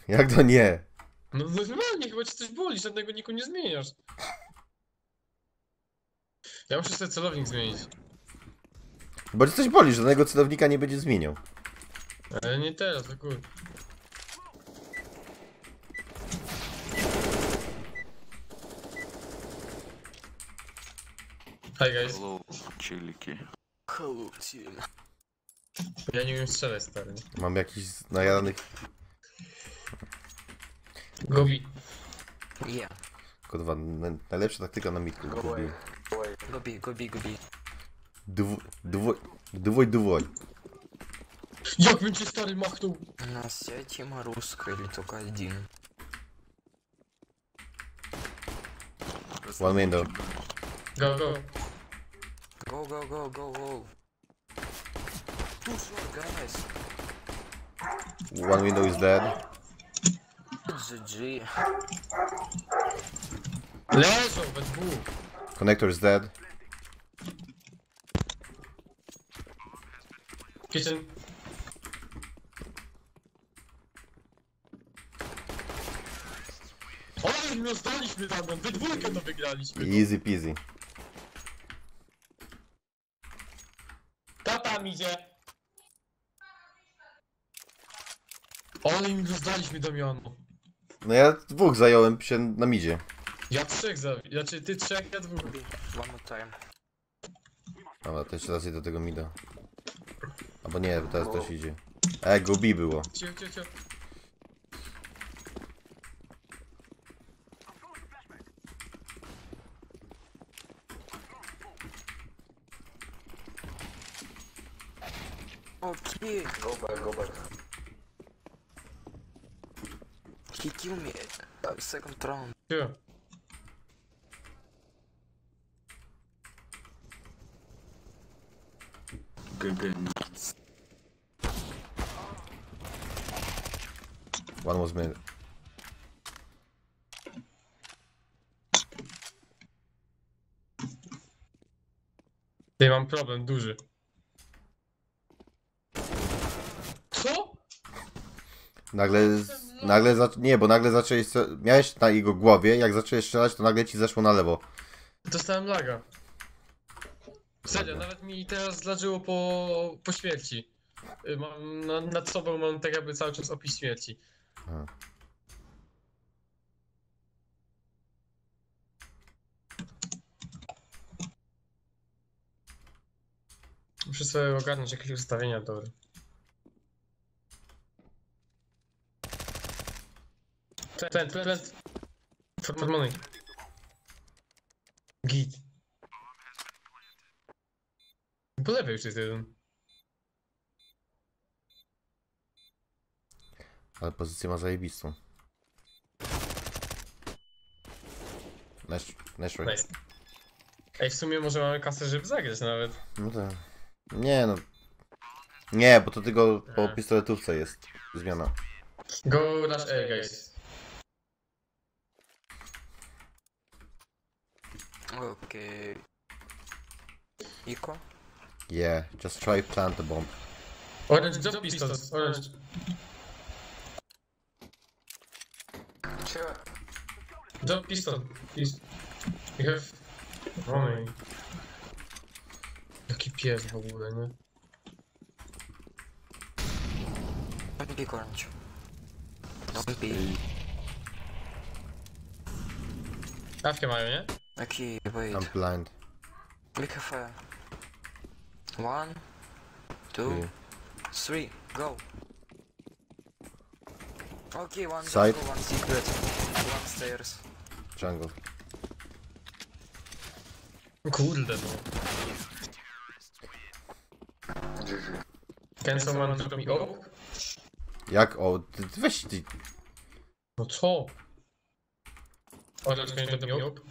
Jak to nie? No normalnie, chyba cię coś boli, żadnego niku nie zmieniasz. Ja muszę sobie celownik zmienić. Bo cię coś boli, żadnego celownika nie będzie zmieniał. Ale nie teraz, to kur... Hi guys. Hello, chilliki. Hello, team. Ja nie umiem strzelać, stary. Mam jakiś najadanych... Gobi. Yeah. Kurwa, najlepsza taktyka na mitku. Go B. Дувой. Jak bym cię stary machnął! У нас вся тема русская или только один? One window. Go, go. Go. Too short, guys. One window is dead. GG. Leżą we dwóch. Connector is dead. Kitchen. Ale my zdaliśmy tam, we dwójkę to wygraliśmy. Easy peasy. Kto tam idzie? Ale im rozdaliśmy Damiano. No ja dwóch zająłem się na midzie. Ja trzech znaczy ty trzech, ja dwóch. One more time. Dobra, to jeszcze raz idę do tego mida. Albo nie, bo teraz też idzie. Go B było. Cicho. Okay. Go back. He killed me second round. Cicho. GG. One was mid. Ty mam problem duży. Co? Nie, bo nagle zacząłeś... Miałeś na jego głowie, jak zacząłeś strzelać, to nagle ci zeszło na lewo. Dostałem laga. Serio, nawet mi teraz zdarzyło po śmierci. Mam, nad sobą mam tak jakby cały czas opis śmierci. A. Muszę sobie ogarnąć jakieś ustawienia dobre. Plant. For money. Git. Po lewej już jest jeden. Ale pozycję ma zajebistą. Nice. Nice. Ej, w sumie może mamy kasę, żeby zagrać nawet. No tak. Nie no. Nie, bo to tylko po pistoletówce jest zmiana. Go rush A, guys. Okay. Eco? Yeah, just try plant the bomb. Orange, drop pistols. Orange. Sure. Drop pistol, please. We have... Running. Jaki pies w ogóle, nie? Don't pick orange. Don't pick. Awkę mają, nie? Okay, wait. I'm blind. We have 1, 2, Okay. 3, go. Okay, one Side. jungle, one secret, one stairs. Jungle. Kurde no. Can someone drop me up? Jak? Weź ty. No co? Orange, can you drop me up?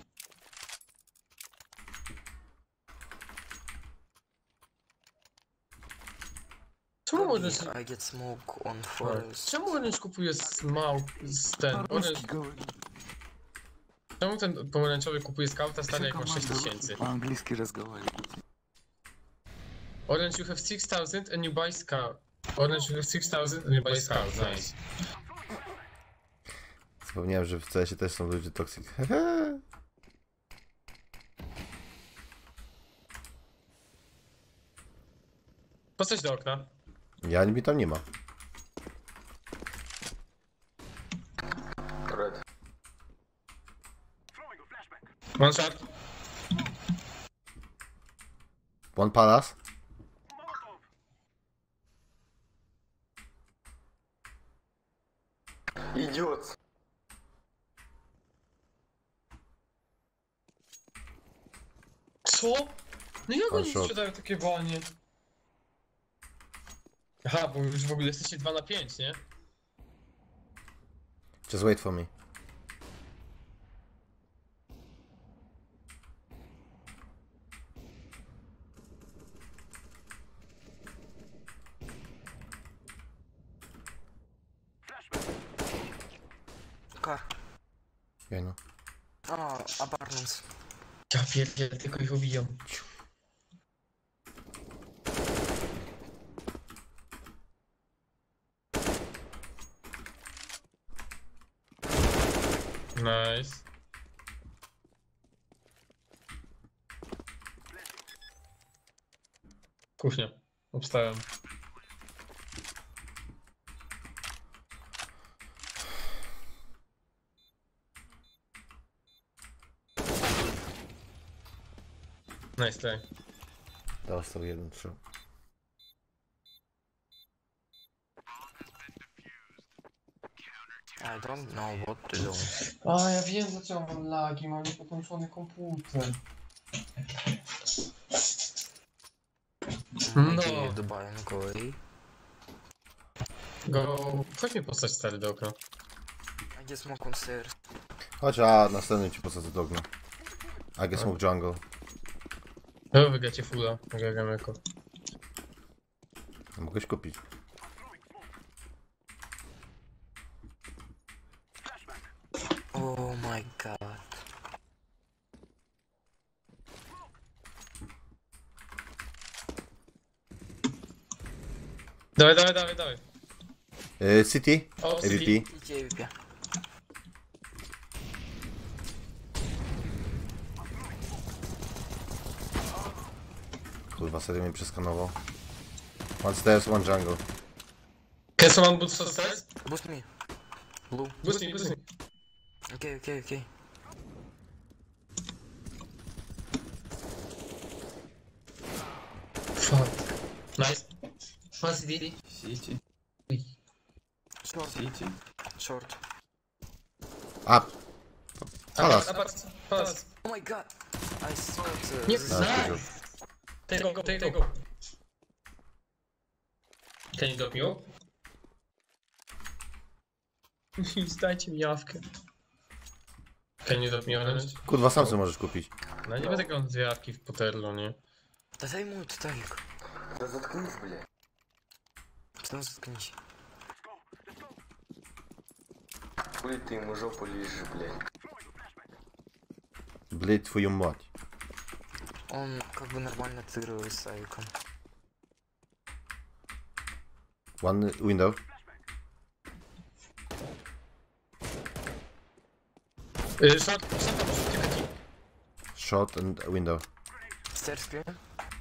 Czemu Orange... I get smoke on forest. Czemu Orange kupuje z ten... Orange... Czemu ten pomarańczowy kupuje skauta stary jak ma 6000? По-английски разговаривать. Orange, you have 6000 and you buy scout. Orange, you have 6000 and you buy scout. Nice. Zapomniałem, że w CS-ie też są ludzie toxic. Postać do okna. Ja mi tam nie ma. Red. One shot. One palace. Идиот. Co? No jak One oni shot. sprzedają takie wolnie? Aha, bo już w ogóle jesteście 2 na 5, nie? Just wait for me. Car. Ja no. Apartments. Ja pierdzielę, tylko ich ubijam. Nice. Kuchnia. Obstałem. Nice try. Dostał jeden strzał. I don't know what to do. A, ja wiem dlaczego mam lagi, mam niepokończony komputer. No. Maybe Dubai and go away. Go... Chodź mi postać stary do okna. I get smoke on stairs. Chodź, a następny ci posadzę do ognia. I get smoke jungle. No, wygracie fulla. Gram jako. Mogłeś kupić. Oh my god. Dawaj, dawaj, dawaj, dawaj. City? O, AVP. Идите, AVP. Kurwa, serio mnie przeskanował. One stairs, one jungle. Can someone boost us stairs? Boost me. Blue. Boost me, boost me. Okay. Fuck. Nice. One CD. City. Short. City. Short. Up. Palas. Palas. Oh my god. I saw it. Nie, This Nice, nice. good job. Take go. Can you drop me up? Zdajcie mi jawkę. Can you drop me orange? Kurwa, sam sobie możesz kupić. No nie będę grał dwie jawki w Poterlo, nie? Да дай ему этот Тарик. Да заткнись, блядь. Что заткнись? Хули ты ему жопу лижешь, блядь. Блять твою мать. Он как бы нормально отыгрывает с Авиком. One window. Shot tam użył Shot and window. Stairs clear.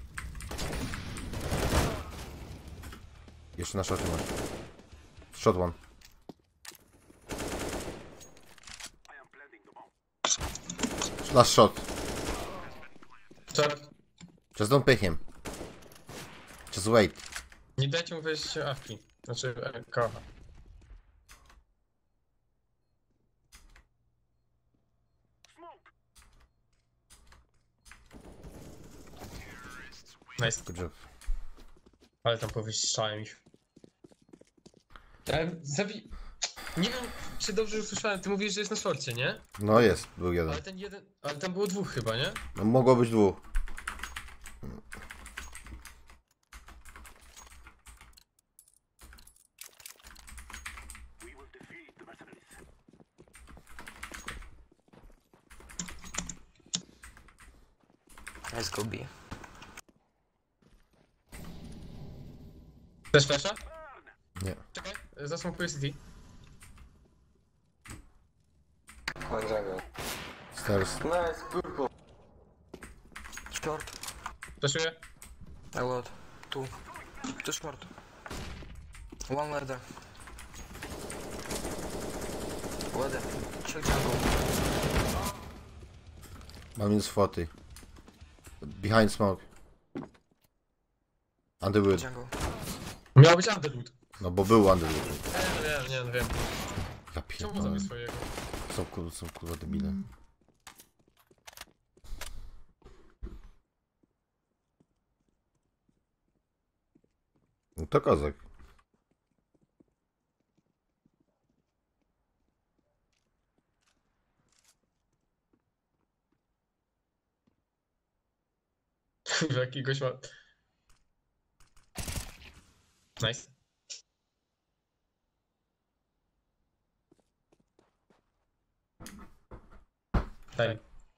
Jeszcze na shocie masz. Shot one. Last shot. Shot. Just don't pick him. Just wait. Nie dajcie mu wejść awki. Znaczy, kocha. Nice. Good job. Ale tam powyściszałem ich. Nie wiem, czy dobrze usłyszałem. Ty mówisz, że jest na szorcie, nie? No jest, był jeden. Ale ten jeden... Ale tam było dwóch chyba, nie? No mogło być dwóch. Let's go B. Chcesz flasha? Nie. Czekaj, zasmukuję CD. One jungle. Stairs. Nice, purple. Short. Flashuję. A lot. Two. Two short. One ladder. Ladder. Check jungle. Mam minus 40. Behind smoke. Underwood. Jungle. Miał być Underwood. No bo był Underwood. Nie wiem. Ja Czemu pierdolę. zabił swojego? Są kurwa debile. No to kozak. Kurwa, jakiegoś ma... Nice. Daj.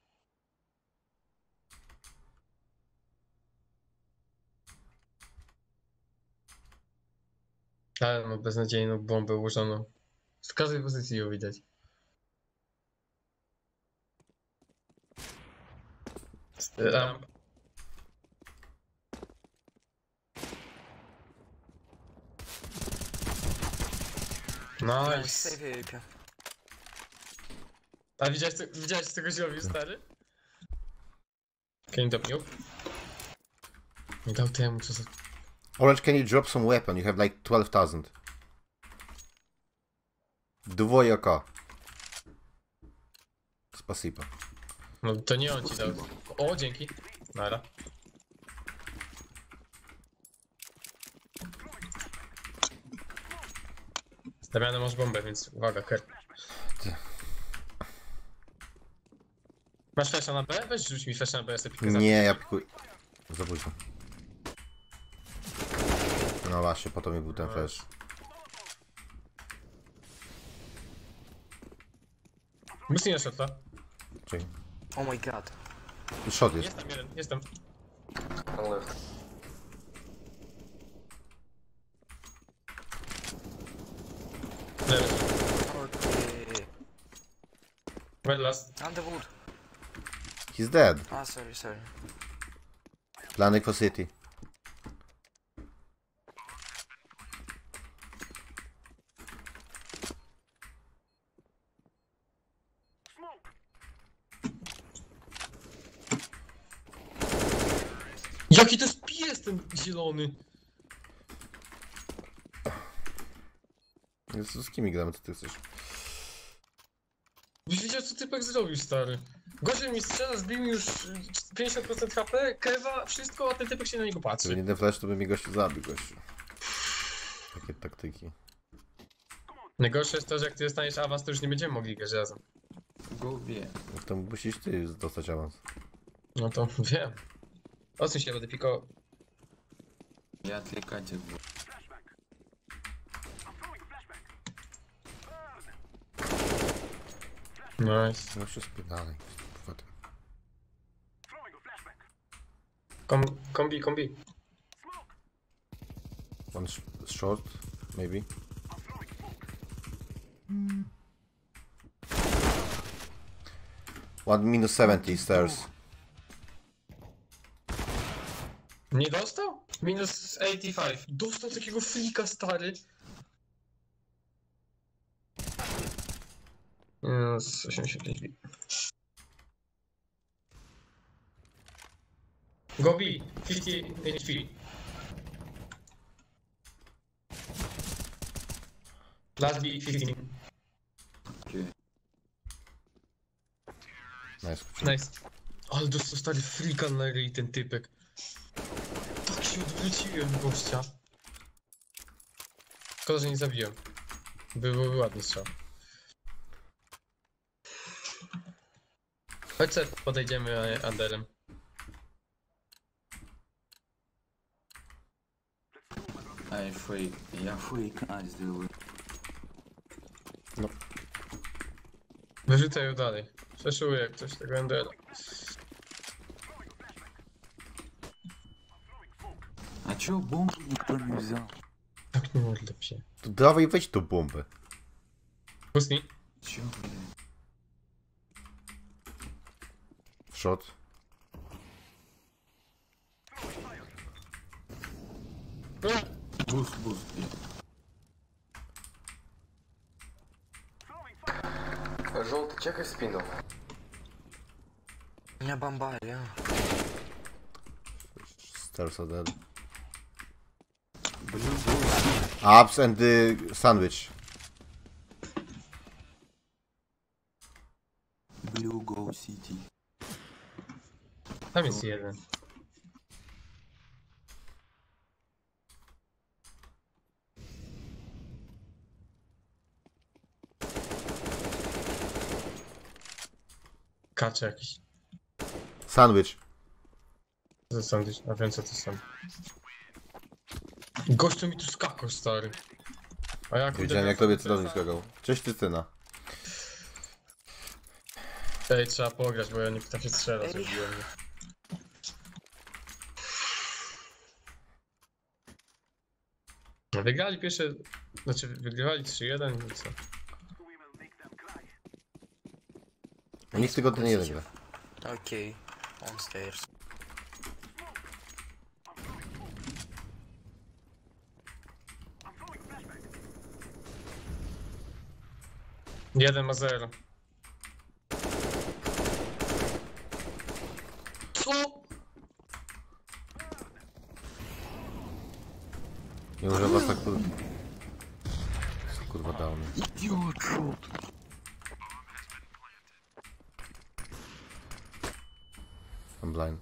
Ale ma beznadziejną bombę ułożoną. Z każdej pozycji ją widać. Ramp. Nice. Save AP. A widziałeś co tego zrobił, stary? Can you drop me up? Nie dał temu, co za... Orange, can you drop some weapon? You have like 12,000. Dwoje AK. Spasiba. No to nie on ci dał. O, dzięki. Nara. Damiano, masz bombę, więc uwaga, Ker. Masz flasha na B? Weź rzuć mi flasha na B, ja sobie pikę Nie, ja pikuję. Za późno. No właśnie, po to mi był ten flash. Myśli na shota. Czekaj. Oh my god. Tu shot jest. Jestem jeden, jestem. On left. Lewy. Okay. Red last. Underwood. He's dead. Ah, sorry. Planning for city. Jaki to jest pies ten zielony? Z kimi gramy, co ty chcesz? Byś wiedział, co typek zrobił, stary. Gorzej mi strzela, zbił mi już 50% HP, kewa, wszystko, a ten typek się na niego Gdyby patrzy. nie ten flash, to by mi gościu zabił, gościu. Takie taktyki. Najgorsze jest to, że jak ty dostaniesz awans, to już nie będziemy mogli grać razem. Go B. No to musisz ty dostać awans. No to wiem. Odsuń się, będę pikował. Я отвлекатель был. Nice. No się spierdalaj. Potem. Kombi. One short, maybe. One minus 70 stairs. Nie dostał? Minus 85. Dostał takiego flika, stary. Minus 85. Go B, 50 HP. Last B, 15. Окей. Nice. Nice. Ale dostał stary flika na ryj ten typek. Tak się odwróciłem, gościa. Szkoda, że nie zabiłem. Byłby ładny strzał. Chodź sobie podejdziemy Anderem. Ай, фейк. Я фейк сделаю. Wyrzucaj ją dalej. Przeszuję jak coś tego Endera. А чё бомбу никто не взял? Tak nie modlę się. To dawaj weź tą bombę. Pustni. Чё, блядь? Shot. Boost, boost. Желтый, чекай спину. У меня бомба, я. Stairs are dead. Blue boost. Ups and the sandwich. Blue go city. Tam jest jeden. Kacze jakiś. Sandwich. Co są gdzieś? A wiem co to są. Gościu mi tu skakał, stary. A jak Wiedziałem jak tobie celownik skakał. Cześć Tytyna. Ej, trzeba pograć, bo ja nie potrafię strzelać, Ej. zabiłem mnie. No, wygrali pierwsze... Znaczy, wygrywali 3-1 i co? Nikt tylko ten jeden gra. Окей. On stairs. Jeden ma 0. Co? Nie może was tak kurwa. Kurwa downy. Idiot shot. I'm blind.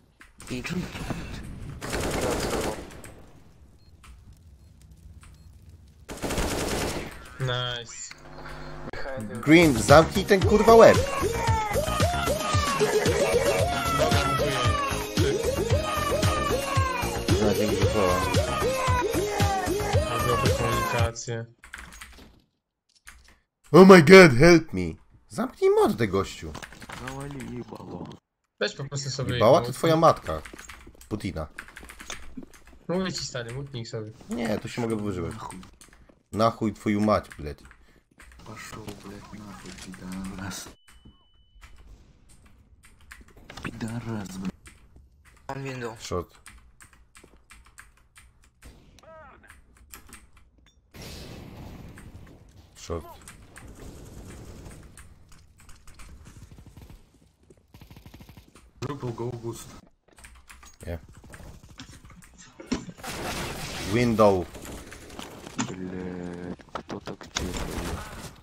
Nice. Behind you. Green, zamknij ten kurwa łeb! Dobra, dziękuję. No, dzięki za słowa. Dobre komunikacje. Oh my god, help me! Zamknij mordę, gościu. Завали ебало. Weź po prostu sobie... Bała to twoja matka. Putina. Mówię ci, stary, mutnik sobie. Nie, tu się mogę wyżywać. Нахуй. Nachuj twoją mać, blядь. Пошел, блядь, нахуй, пидорас. Пидорас, блядь. On window. Shot. Shot. Triple go boost. Window. Блядь, кто так делает?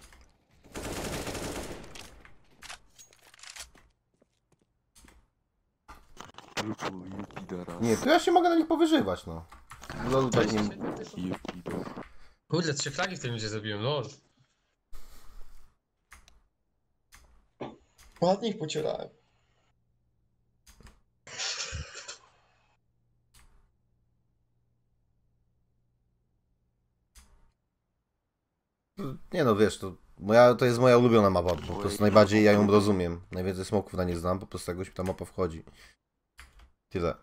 Triple, you пидорас. Nie, to ja się mogę na nich powyżywać, no. Lol, tak nie... You пидор. Kurde, 3 flagi w tym ludzie zabiłem, lol. Ładnie ich pocierałem. Nie no, wiesz, to jest moja ulubiona mapa, po prostu najbardziej ja ją rozumiem. Najwięcej smoków na nie znam, po prostu jakoś mi ta mapa wchodzi. Tyle.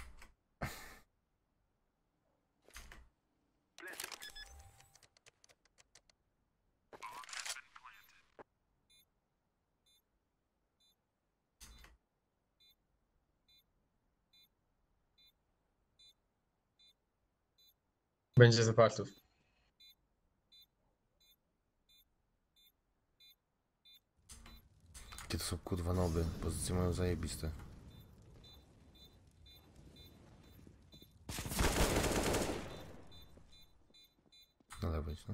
Będzie zapartów. Jakie to są kurwa noby, pozycje mają zajebiste. Na lewo idź, no.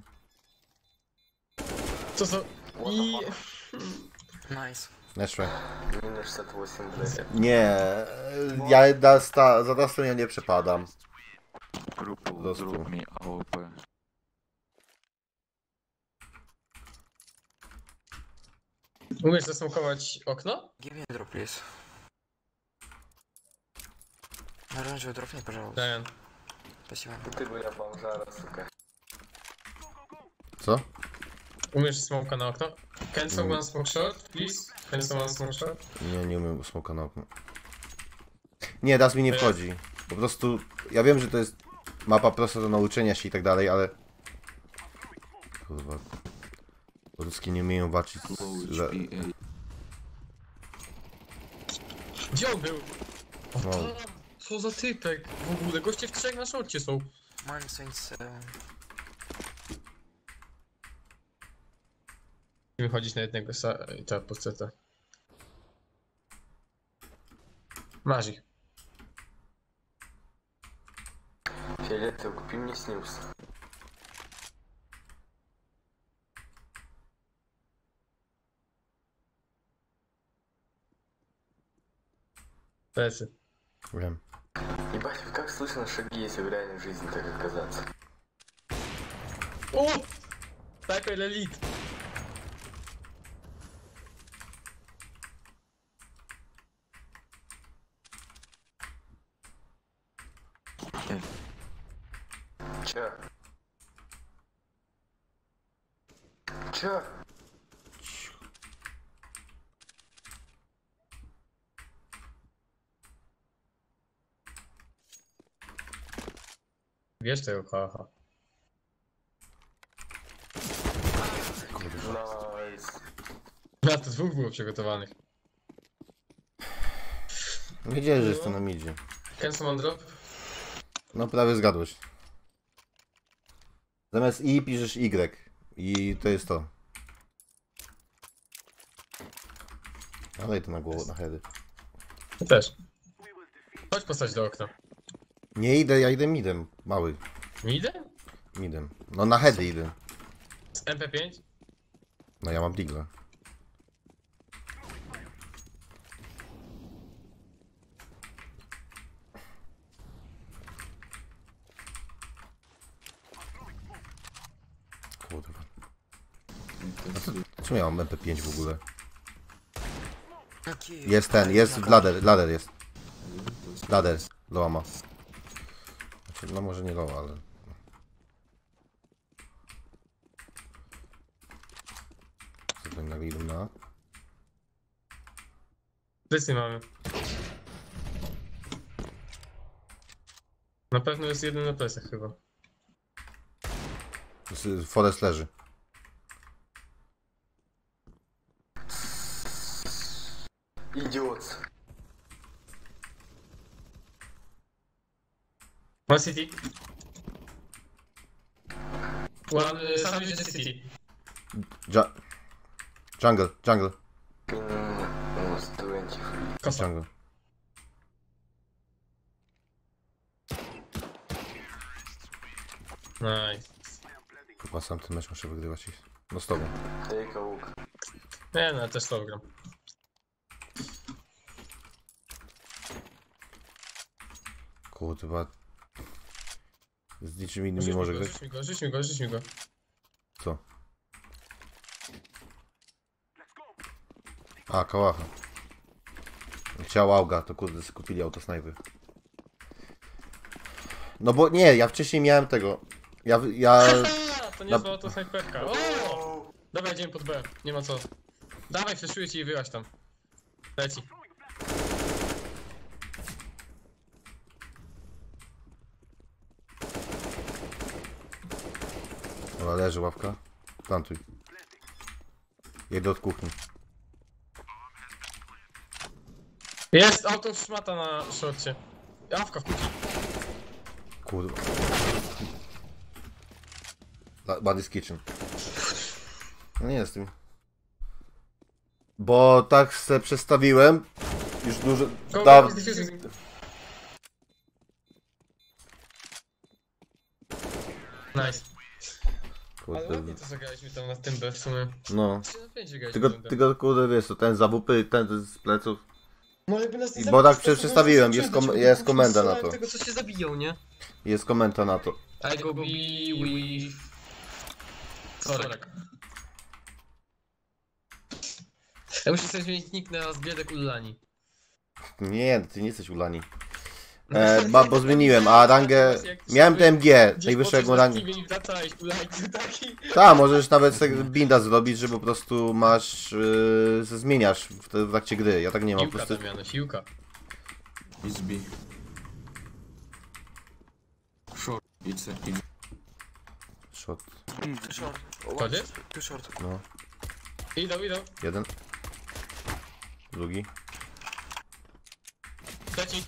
Co są? I... Nice. Nice try. Минус 68, блядь. Nie, za Dustem ja nie przepadam. Triple, Просто. drop me AWP. Umiesz zasmokować okno? Give me a drop, please. Оранжевый дропни, пожалуйста. Dajan. Спасибо. Ты бы я бомжара, сука. Co? Umiesz smoka na okno? Can someone smoke short, please? Can someone smoke short? Nie umiem smoka na okno. Nie, Dust mi nie wchodzi. Po prostu, ja wiem, że to jest mapa prosta do nauczenia się i tak dalej, ale... Kurwa. Polskie nie umieją walczyć Low z... HP, Gdzie on był? O, No. tam! Co za typek w ogóle? Goście w 3 na szorcie są. Mine Saint 7. Musimy chodzić na jednego i ta posteta. Masz ich. Фиолетовый, купи мне снюс. Plecy. Wiem. Ебать, вот как слышно шаги, если в реальной жизни так оказаться? O! Sniper Elite. Чё? Чё? Wiesz tego haha. Найс. Na to dwóch było przygotowanych. Wiedziałem, że jest to na midzie. Cancel on drop. No prawie zgadłeś. Zamiast I piszesz Y. I to jest to. Daj to na głowę, na heady. Ja też. Chodź postać do okna. Nie idę, ja idę midem. Mały. Nie idę? Midem. No na heady idę. Z MP5? No ja mam digla. Kurwa. Czemu ja mam MP5 w ogóle? Jaki? Jest ten, jest ladder jest. Ladder, loa ma. Znaczy, no może nie loa, ale... Co to nagle idą na... Plecy mamy. Na pewno jest jeden na plecach chyba. Forest leży. Идиот. One city. One sandwich the city. Jungle. Минус 20 free. Kosa. Jungle. Nice. Chyba sam ten mecz muszę wygrywać. No z tobą. Take a look. Nie no, ja też to gram. Kurwa. Z niczym innym nie może grać. Rzuć mi go. Co? A, kałacha. Chciał auga, to kurde skupili autosnajpy. No bo nie, ja wcześniej miałem tego. Ja... To nie zła to snajperka. O! Dobra, idziemy pod B. Nie ma co. Dawaj, fleszuję ci i wyłaź tam. Leci. Dobra, leży ławka. Plantuj. Jedę od kuchni. Jest auto szmata na szorcie. Jawka w kuchni. Kurwa. Buddy's Kitchen. No nie jestem. Bo tak se przestawiłem. Już dużo... Go, diffusing. Nice. Ale Kurde. ładnie to zagraliśmy tam na tym B w sumie. No. 3 na 5 wygraliśmy. Tylko kurde wiesz, to ten za WP, ten z pleców. No jakby nas nie I zabił, bo tak to przestawiłem, to jest zobaczymy, jest bo komenda na strzelałem to. tego, co się zabiją, nie? Jest komenta na to. I go be with... Sorek. Ja muszę sobie zmienić nick na Zbiedek Ullani. Nie, ty nie jesteś ulani. Bo zmieniłem, a rangę... Miałem TMG, najwyższego rangę. I wracałeś, Ullani taki. Tak, możesz nawet sobie binda zrobić, że po prostu masz... zmieniasz w trakcie gry. Ja tak nie mam po Siłka prostu... Damiano, siłka. It's B. Short. It's a... Shot. Too short. Kładzie? Too short. No. Idą. Jeden. Drugi. Leci.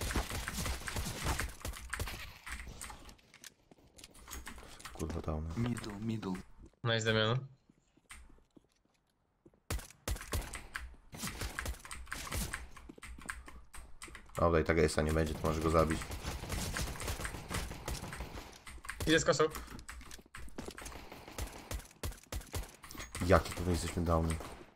Kurwa dał. Middle. Nice, Damian. Dobra, i tak Ace'a nie będzie, to możesz go zabić. Idę z kosą. Jaki tu jesteśmy downy.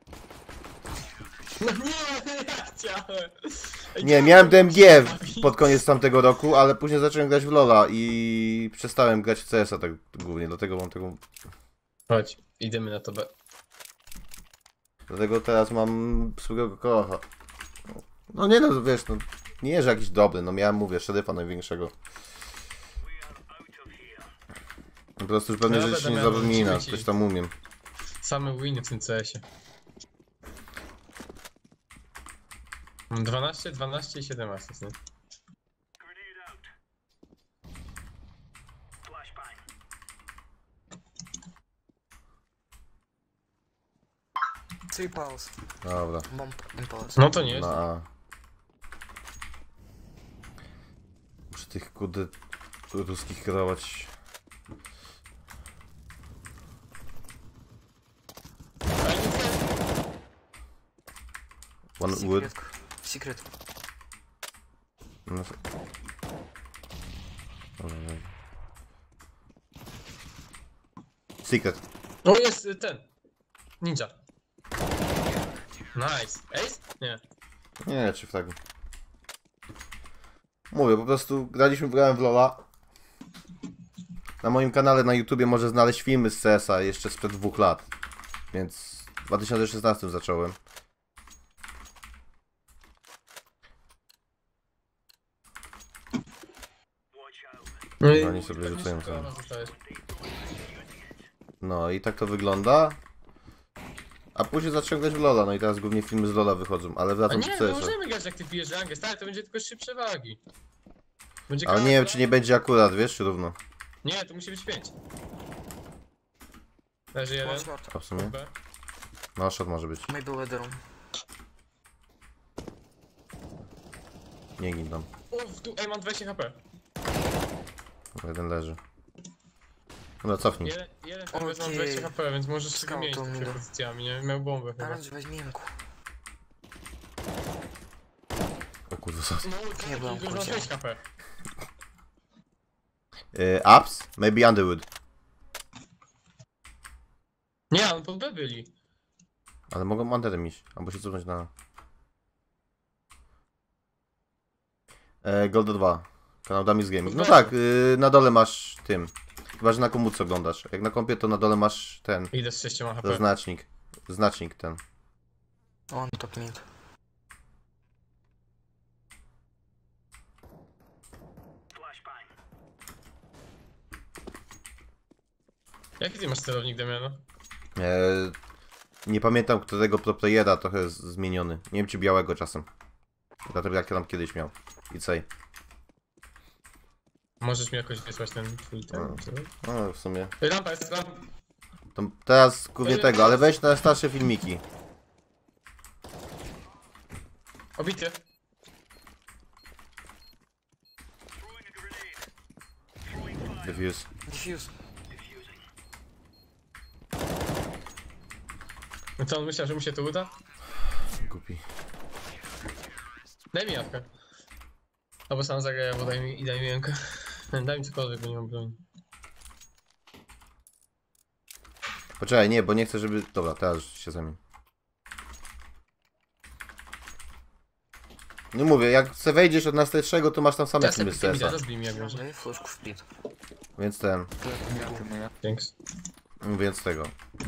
No nie, ja chciałem. Ej, Nie, miałem DMG pod koniec tamtego roku, ale później zacząłem grać w LoL'a i przestałem grać w CS-a tak głównie, dlatego mam tego... Chodź, idziemy na to B. Dlatego teraz mam swojego kocha. No nie no, wiesz, no nie, że jakiś dobry, no miałem, mówię, szeryfa największego. Po prostu już pewnie No, rzeczy nie będę miał zapomina, wrócić. coś tam umiem. Same winy w tym CS-ie. Mam 12, 12 i 7 asyst, nie? Three pals. Dobra, Bomb in pals. No to nie jest. na A. Muszę tych kurde ruskich kierować. One wood. Secret. No. Dobra, dobra. Secret. O, jest ten. Ninja. Nice. Ace? Nie. Nie, czy w tak. Mówię, po prostu grałem w LoL'a. Na moim kanale na YouTubie może znaleźć filmy z CS-a jeszcze sprzed 2 lat. Więc w 2016 zacząłem. No i Oni sobie rzucają nisko tam. zostałeś. No i tak to wygląda. A później zacząłem grać w LoL'a, no i teraz głównie filmy z LoL'a wychodzą, ale A wracam nie, do my CS-a. możemy grać jak ty pijesz rangę, stary, to będzie tylko 3 przewagi. Będzie Ale nie wiem, czy nie będzie akurat, wiesz, czy równo. Nie, to musi być 5. Leży jeden. One short. A w sumie? B. No, shot może być. Maybe ladder room. Nie gin tam. O, w dół, ej, mam 20 HP. Jeden leży. Dobra, cofnij. Jeden tam Okej. mam 20 HP, więc możesz sobie Scout mieć to tymi mi da. pozycjami, nie? Miał bombę chyba. Orange weź miękku. O kurwa, co? No, Nie byłem już mam kurczę. 6 HP. Ups? Maybe Underwood. Nie, on pod B byli. Ale mogą Underem iść, albo się cofnąć na... Goldo 2. Kanał Damis Gaming. No tak, na dole masz tym. Chyba, że na komórce oglądasz. Jak na kompie, to na dole masz ten. Idę z 6 HP. Zaznacznik. Znacznik ten. One top mid. Jaki ty masz celownik, Damiano? Nie pamiętam, którego pro playera trochę jest zmieniony. Nie wiem, czy białego czasem. Dlatego jak ja tam kiedyś miał. I cej. Możesz mi jakoś wysłać ten twój ten. No. No, w sumie. Ej, rampa jest, rampa. To teraz kupię tego, ale weź na starsze filmiki. Obity. Diffuse. Diffuse. No co, on myślał, że mu się to uda? Głupi. Daj mi jawkę. Albo sam zagraj, albo daj mi jękę. Daj mi cokolwiek, bo nie mam broni. Poczekaj, nie, bo nie chcę, żeby... Dobra, teraz się zamień. No mówię, jak se wejdziesz od nas lepszego, to masz tam same Teraz filmy sobie z mi da, CS-a. rozbij mi jak może. Daj flaszku w split. Więc ten... Thanks. Więc tego.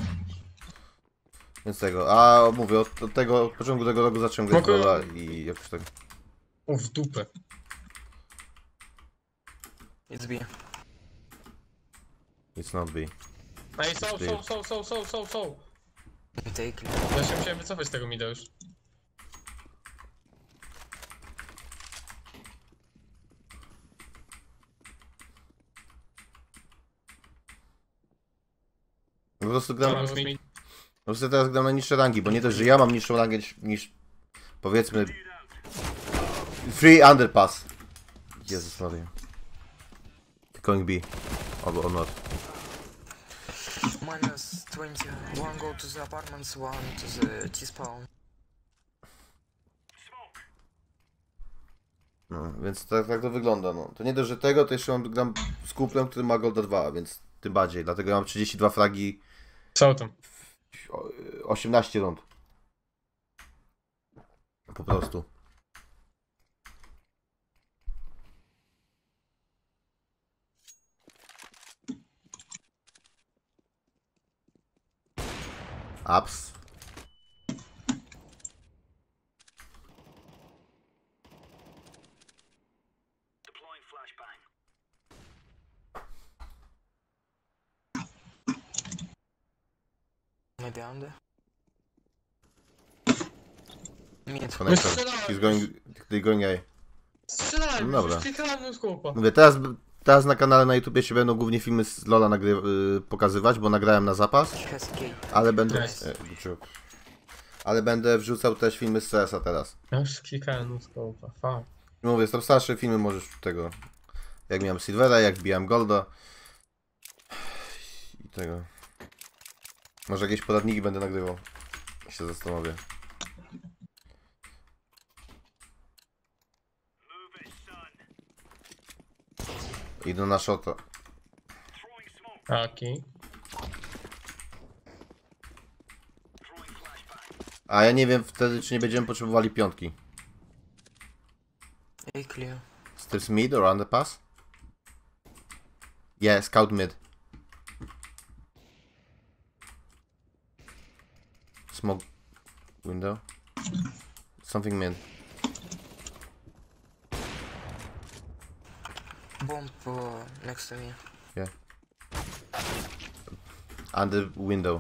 Więc tego. A mówię, od tego, od początku tego roku zacząłem grać w Mogę- LoL'a i jakoś tak... O, w dupę. It's B. It's not B. Ej, są. Take. Ja się musiałem wycofać z tego mida już. Po prostu gram... Dobra, mi- Po prostu teraz gram na niższe rangi, bo nie dość, że ja mam niższą rangę niż powiedzmy Free underpass. Jezus Maria. Going B. Or not. -20. One go to the apartments, one to the T-spawn. No, więc tak to wygląda, no. To nie dość, że tego, to jeszcze gram z kuplem, który ma Golda 2, więc tym bardziej. Dlatego ja mam 32 fragi, Co tam? 18 rund. Po prostu. Ups. Maybe under. Mid. Connector. strzelałem He's going, they're going A. Strzelałem, No dobra. już klikałem na skopa. Mówię, teraz na kanale na YouTubie się będą głównie filmy z Lola pokazywać, bo nagrałem na zapas, He has key. ale będę... Nice. Ale będę wrzucał też filmy z CS-a teraz. Ja już klikałem na skopa, fuck. Mówię, są starsze filmy, możesz tego... Jak miałem Silvera, jak bijałem Golda. I tego... Może jakieś poradniki będę nagrywał. Się zastanowię. Idę na shota. Okej. A ja nie wiem wtedy, czy nie będziemy potrzebowali piątki. A clear. Stairs mid or underpass? Yeah, scout mid. Smoke window. Something mid. Bomb next to me. Under window.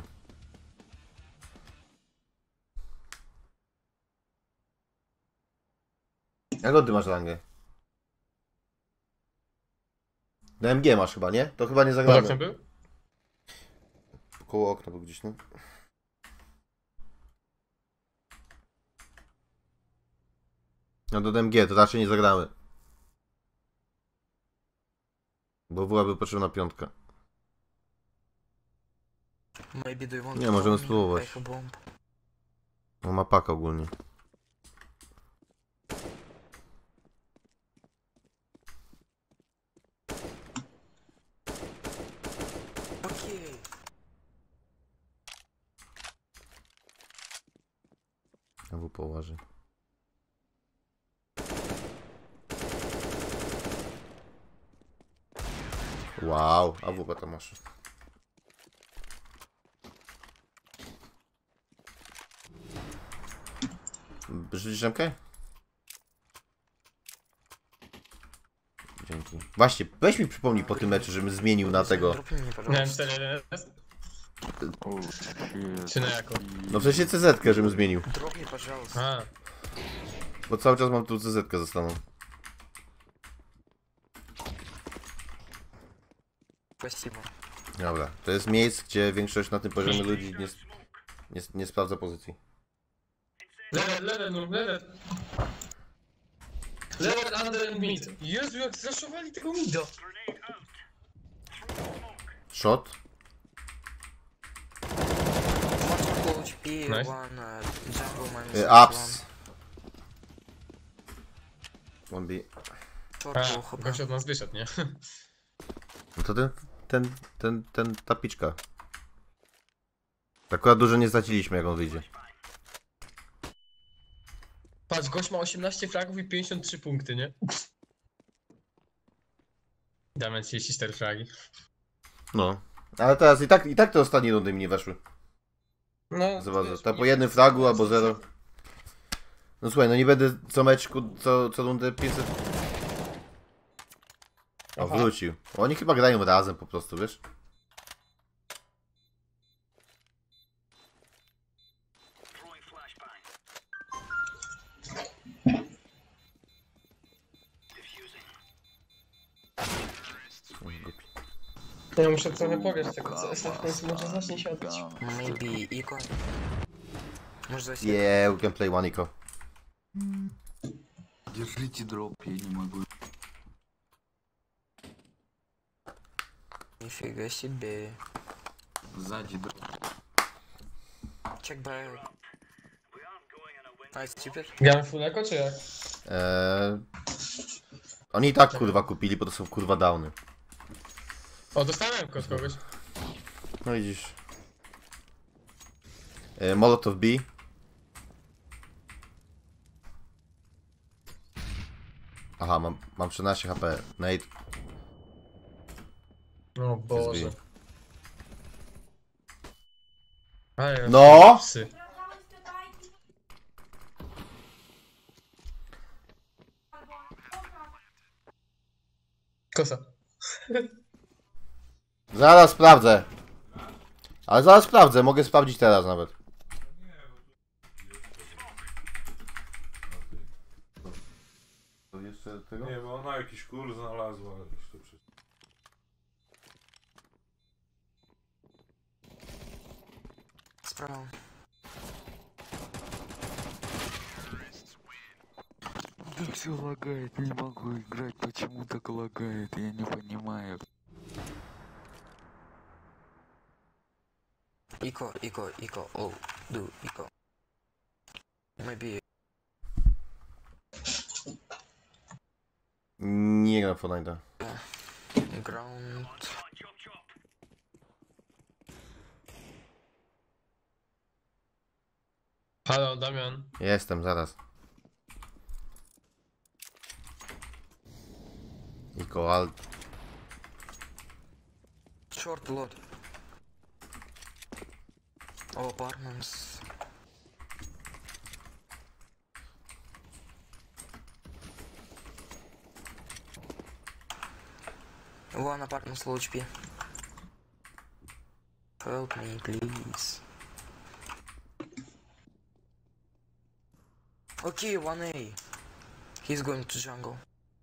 Jak ty masz rangę? DMG masz chyba, nie? To chyba nie Pod oknem zagramy. był? Koło okna był gdzieś, no. No do DMG to raczej nie zagramy. Bo byłaby potrzebna piątka. Maybe do you want Nie, to możemy call me? spróbować. I have bomb. No ma pak ogólnie. Okay. Albo położy. Wow, a w to masz. Rzucisz ramkę? Dzięki. Właśnie, weź mi przypomnij po tym meczu, żebym zmienił na tego. Dropnij mnie, Miałem пожалуйста. 4-1. Czy na jako? No w sensie CZ-kę, żebym zmienił. Дропни, пожалуйста. A, Bo cały czas mam tu CZ-kę zostaną. Спасибо. Dobra, to jest miejsce, gdzie większość na tym poziomie ludzi nie sprawdza pozycji. level, no, level. Level under and mid. Jezu, jak zraszowali tego mida. Shot? One full HP, Nice. one jungle minus Ups. 1B. Short A, full HP. gość od nas wyszedł, nie? No to ta piczka. Akurat dużo nie straciliśmy, jak on wyjdzie. Patrz, gość ma 18 fragów i 53 punkty, nie? Damy 34 fragi. No. Ale teraz i tak te ostatnie rundy mi nie weszły. No, Zobacz, ta po jednym fragu albo zero. No słuchaj, no nie będę co meczku, co rundę 500... O, Aha. wrócił. Oni chyba grają razem po prostu, wiesz? Ja muszę trochę powiesz tego, co jest w końcu może zacznie się odbyć. Maybe Eco. Może zasięg. Yeah, we can play one eco. Держите дроп, я не могу. Нифига себе. Сзади дроп. Check back. Nice, stupid. Gramy full echo, czy jak? Oni i tak kurwa kupili, bo to są kurwa downy. O, dostałem kod kogoś. No widzisz. Molotov B. Aha, mam 13 HP. Nate. O Boże. Ale No! psy. Kosa. Zaraz sprawdzę. Ale zaraz sprawdzę, mogę sprawdzić teraz nawet. To jeszcze tego? Nie, bo ona jakiś kur znalazła, ale już to przecież. Справа. Да все лагает, не могу играть. Почему так лагает? Я не понимаю. Eco. Oh, do eco. Maybe. Nie gram w Fortnite'a. Ground. Halo, Damian. Jestem, zaraz. Iko alt. Short load. All apartments. One apartment low HP. Help me, please. Okay, 1A. He's going to jungle.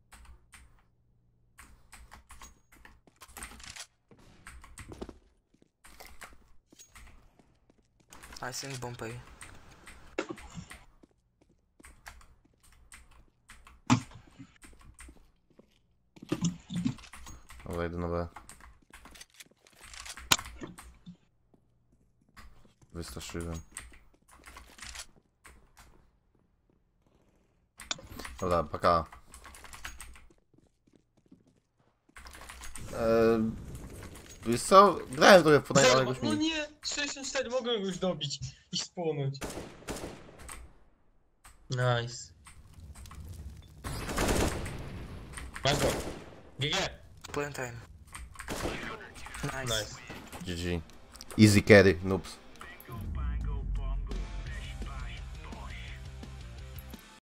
I think Bombay. Dobra, idę na B. Wystraszyłem. Dobra, paka. Wiesz co? Grałem trochę w Fortnite, ale Zero, jakoś no mi... nie! 64, mogłem już dobić i spłonąć. Nice. Masz go. GG. Playing time. Nice. Nice. GG. Easy carry, noobs.